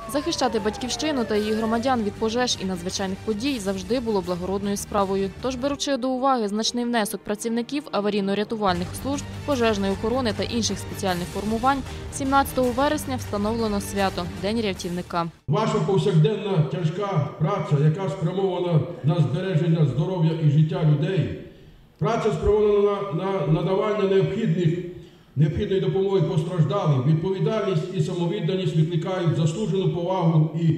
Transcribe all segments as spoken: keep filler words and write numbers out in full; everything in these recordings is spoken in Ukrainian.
Захищати батьківщину та її громадян від пожеж і надзвичайних подій завжди було благородною справою. Тож, беручи до уваги значний внесок працівників аварійно-рятувальних служб, пожежної охорони та інших спеціальних формувань, сімнадцятого вересня встановлено свято – День рятівника. Ваша повсякденна тяжка праця, яка спрямована на збереження здоров'я і життя людей, праця спрямована на надавання необхідних необхідної допомоги постраждалим, відповідальність і самовідданість викликають заслужену повагу і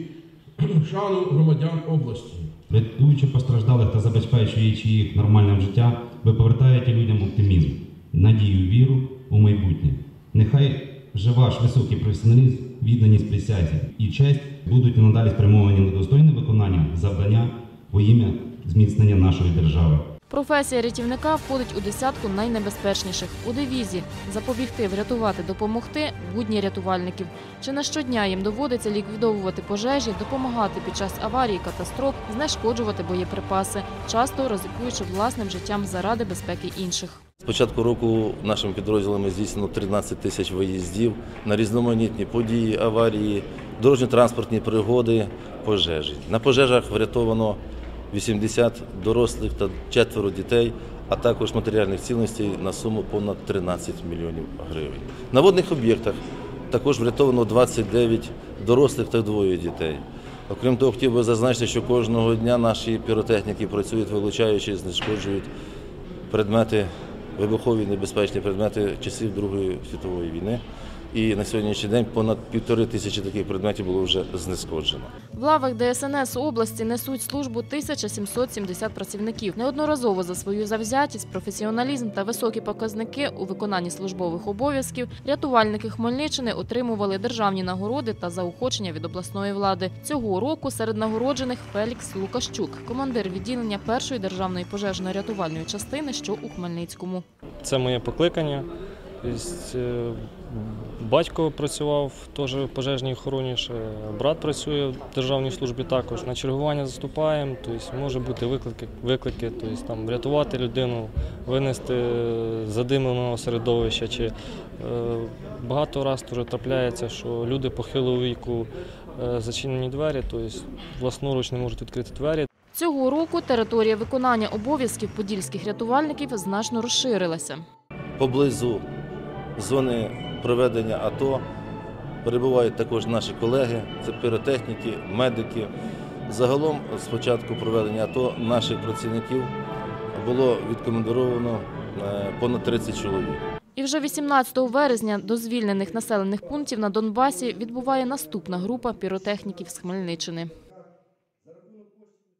шану громадян області. Рятуючи постраждалих та забезпечуючи їх нормальним життям, ви повертаєте людям оптимізм, надію, віру у майбутнє. Нехай же ваш високий професіоналізм, відданість присязі і честь будуть і надалі спрямовані на достойне виконання завдання во ім'я зміцнення нашої держави. Професія рятівника входить у десятку найнебезпечніших. У девізі «Запобігти, врятувати, допомогти» – будні рятувальників. Чи не щодня їм доводиться ліквідовувати пожежі, допомагати під час аварії, катастроф, знешкоджувати боєприпаси, часто ризикуючи власним життям заради безпеки інших. З початку року нашими підрозділами здійснено тринадцять тисяч виїздів на різноманітні події, аварії, дорожньо-транспортні пригоди, пожежі. На пожежах врятовано вісімдесят дорослих та четверо дітей, а також матеріальних цінностей на суму понад тринадцять мільйонів гривень. На водних об'єктах також врятовано двадцять дев'ять дорослих та двоє дітей. Окрім того, хотів би зазначити, що кожного дня наші піротехніки працюють, вилучаючи, знешкоджують предмети, вибухові небезпечні предмети часів Другої світової війни. І на сьогоднішній день понад півтори тисячі таких предметів було вже знешкоджено. В лавах Де Ес Ен Ес області несуть службу тисяча сімсот сімдесят працівників. Неодноразово за свою завзятість, професіоналізм та високі показники у виконанні службових обов'язків рятувальники Хмельниччини отримували державні нагороди та заохочення від обласної влади. Цього року серед нагороджених Фелікс Лукащук, командир відділення першої державної пожежно-рятувальної частини, що у Хмельницькому. Це моє покликання. Батько працював теж в пожежній охороні, брат працює в державній службі також. На чергування заступаємо, тобто може бути виклики, виклики тобто, там, врятувати людину, винести задимленого середовища. Чи, е, багато разів теж трапляється, що люди похилого віку е, зачинені двері, тобто власноруч не можуть відкрити двері. Цього року територія виконання обов'язків подільських рятувальників значно розширилася. Поблизу зони проведення АТО перебувають також наші колеги, це піротехніки, медики. Загалом з початку проведення АТО наших працівників було відкомандировано понад тридцять чоловік. І вже вісімнадцятого вересня до звільнених населених пунктів на Донбасі відбуває наступна група піротехніків з Хмельниччини.